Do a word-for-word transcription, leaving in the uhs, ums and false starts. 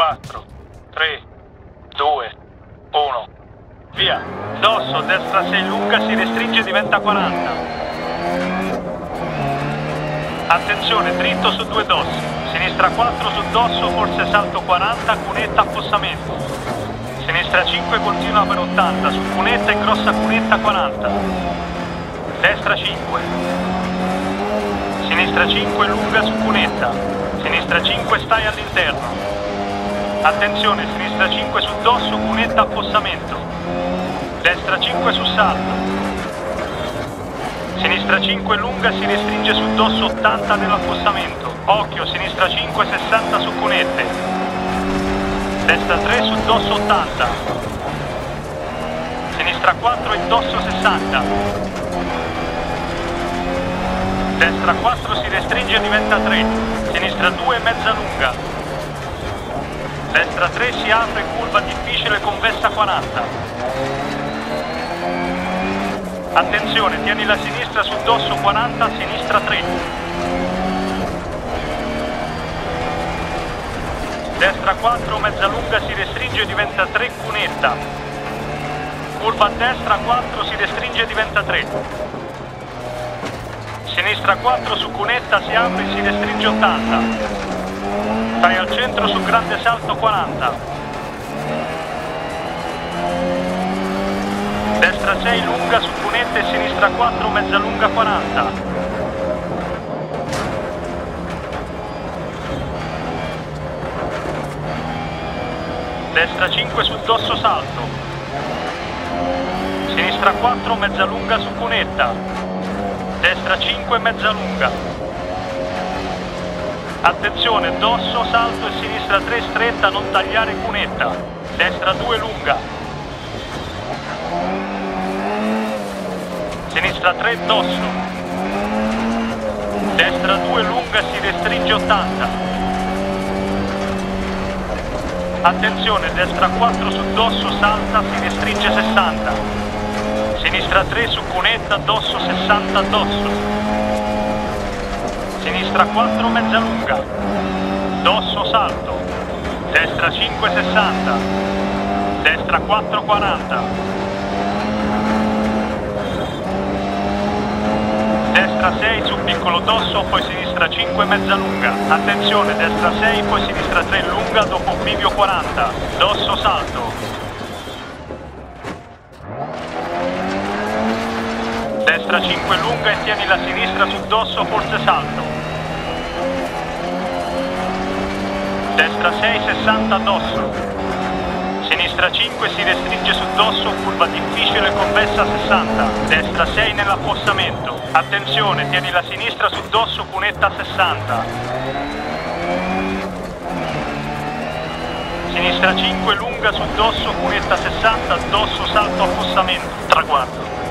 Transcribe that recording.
quattro, tre, due, uno. Via. Dosso, destra sei lunga, si restringe, diventa quaranta. Attenzione, dritto su due dossi. Sinistra quattro su dosso, forse salto quaranta, cunetta, affossamento. Sinistra cinque, continua per ottanta, su cunetta e grossa cunetta quaranta. Destra cinque. Sinistra cinque, lunga su cunetta. Sinistra cinque, stai all'interno. Attenzione, sinistra cinque su dosso, cunetta, affossamento. Destra cinque su salto. Sinistra cinque lunga, si restringe su dosso ottanta nell'affossamento. Occhio, sinistra cinque, sessanta su cunette. Destra tre su dosso ottanta. Sinistra quattro e dosso sessanta. Destra quattro si restringe e diventa tre. Sinistra due, mezza lunga. Destra tre si apre, curva difficile, convessa quaranta. Attenzione, tieni la sinistra su dosso quaranta, sinistra tre. Destra quattro, mezza lunga, si restringe e diventa tre, cunetta. Curva a destra quattro, si restringe e diventa tre. Sinistra quattro su cunetta, si apre e si restringe ottanta. Stai al centro su grande salto quaranta. Destra sei lunga su cunetta e sinistra quattro mezza lunga quaranta. Destra cinque su dosso salto. Sinistra quattro mezza lunga su cunetta. Destra cinque mezza lunga. Attenzione, dosso, salto e sinistra tre stretta, non tagliare cunetta. Destra due lunga. Sinistra tre dosso. Destra due lunga, si restringe ottanta. Attenzione, destra quattro su dosso, salta, si restringe sessanta. Sinistra tre su cunetta, dosso sessanta, dosso. Sinistra quattro mezza lunga. Dosso salto. Destra cinque sessanta. Destra quattro quaranta. Destra sei su piccolo dosso, poi sinistra cinque mezza lunga. Attenzione, destra sei, poi sinistra tre lunga, dopo bivio quaranta. Dosso salto. Destra cinque lunga e tieni la sinistra su dosso, forse salto. Destra sei sessanta dosso. Sinistra cinque si restringe su dosso, curva difficile, convessa sessanta. Destra sei nell'affossamento. Attenzione, tieni la sinistra su dosso, cunetta sessanta. Sinistra cinque lunga su dosso, cunetta sessanta, dosso salto affossamento. Traguardo.